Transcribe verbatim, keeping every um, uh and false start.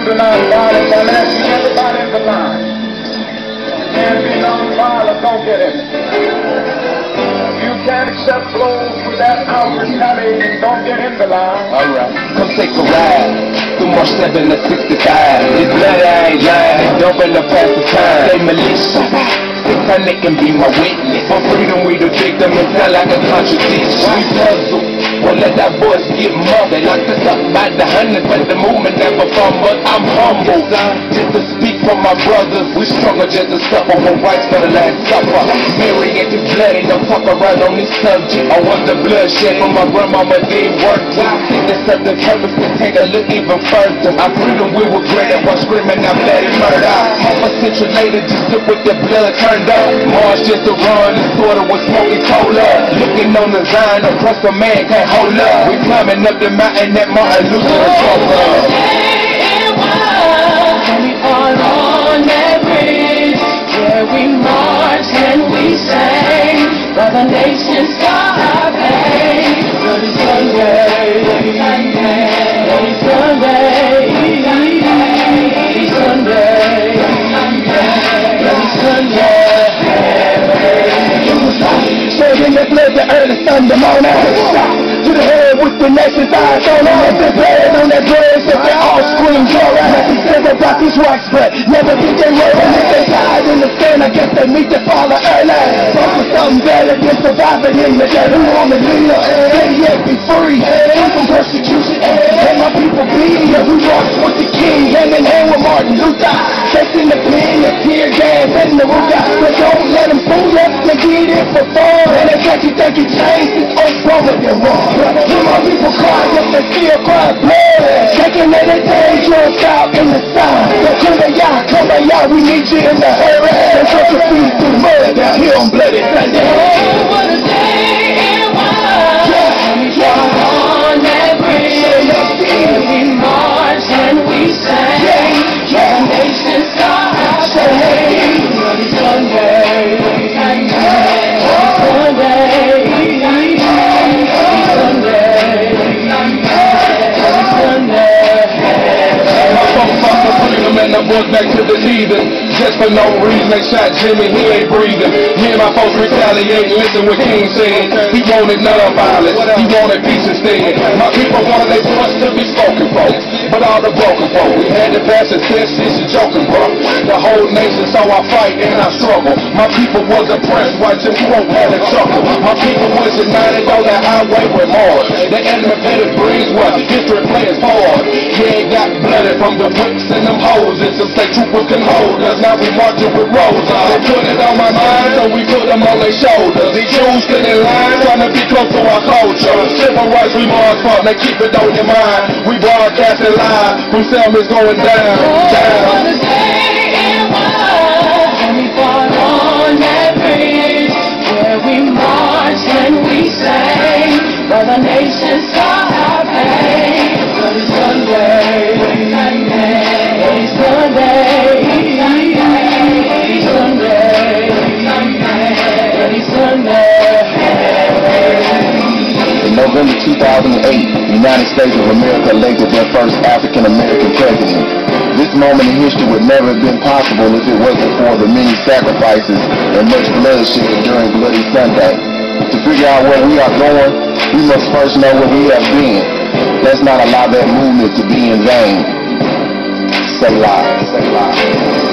synchronized violence, I'm asking everybody in the line. Can't be non-violent, don't get in it. You can't accept blows with that outward retaliating, don't get in the line. Alright, come take a ride through March seven to sixty-five. It's bloody, I ain't lying, dumping the pass the time. Say militia, satanic can be my witness. For freedom we the victim, it sound like a contradiction. We puzzle, won't let that voice get muffled. Locked us up by the hundreds, but the movement never fumbled. I'm humble, just to speak for my brothers. We struggle just to suffer for rights for the last supper. Mary and his blood ain't no talk around on this subject. I want the bloodshed from my grandmama, they work. I think there's something purpose to take a look even further. Our freedom we regret it while screaming out bloody murder. Half a century later, just look with the blood turned up. Mars just a run, the sorta was smoking cola. Looking on the Zion, oppressed a man can't hold up. We climbing up the mountain that Martin Luther was talking about. And we fall on that bridge where we march and we sing, while the nations start our pain. Bloody Sunday, Bloody Sunday, Bloody Sunday, Bloody Sunday, Bloody Sunday. Straight in the blood, the early Sunday morning. To the head with the nation's eyes on them. Let the blood on that bridge, that they all scream glory. Nothing said about these rights, but never did they roll. And if they died in the stand, I guess they meet the father early. Fuck for something better than surviving in the dirt. Who want to live? Say yet be free. Free from persecution. Let my people be. Yeah, we rock with the king, hand in hand with Martin Luther. Facing the pen, the tear gas, and the root. But don't let them fool you. They get it for fun. And they think you think you changed this old brother, they're wrong. When my people cry, yes, they still cry blood. Shaking at their dangerous out in the sun. So come by y'all, come by y'all, we need you in the hurry. And put your feet through the mud down here on Bloody Sunday. Oh, what a day it was. And we fall on that bridge where we march and we sing, while the nations start our pain. Bloody Sunday, Bloody Sunday, Bloody Sunday, Bloody Sunday. My motherfucker freedom and I was back to the heathen. Just for no reason they shot Jimmy, he ain't breathing. Me and my folks retaliate, listen what King said. He wanted non-violence, he wanted peace instead. My people wanted their voice to be spoken for, but all the broken folk, we had to pass a test, this is joking, bro. The whole nation saw our fight and our struggle. My people was oppressed while Jim Crow had a chuckle. My people was united on that highway with Mars. The enemy painted breeze was history playing forward. Yeah, it got blooded from the whips and them hoes. And some state troopers can hold us. Now we marching with roses. They put it on my mind, so we put them on their shoulders. These Jews stood in line, trying to be close to our culture. Civil rights we march for, they keep it on your mind. We broadcasting live from Selma going down, down. What a day it was. And we fall on that bridge where we march and we sing, while the nations start our pain. Bloody Sunday, Bloody Sunday, Bloody Sunday, Bloody Sunday, Bloody Sunday. In November two thousand eight, the United States of America elected their first African-American president. This moment in history would never have been possible if it wasn't for the many sacrifices and much bloodshed during Bloody Sunday. To figure out where we are going, we must first know where we have been. Let's not allow that movement to be in vain. Say live, say live.